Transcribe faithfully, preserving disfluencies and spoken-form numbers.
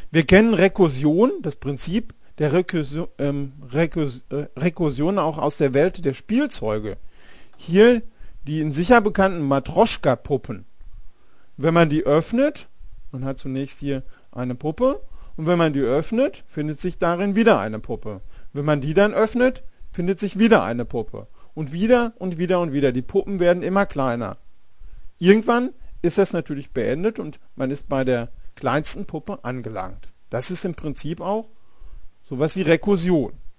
Wir kennen Rekursion, das Prinzip der Rekursion, ähm, Rekurs, äh, Rekursion auch aus der Welt der Spielzeuge. Hier die in sicher bekannten Matroschka-Puppen. Wenn man die öffnet, man hat zunächst hier eine Puppe, und wenn man die öffnet, findet sich darin wieder eine Puppe. Wenn man die dann öffnet, findet sich wieder eine Puppe. Und wieder und wieder und wieder. Die Puppen werden immer kleiner. Irgendwann ist das natürlich beendet und man ist bei der kleinsten Puppe angelangt. Das ist im Prinzip auch sowas wie Rekursion.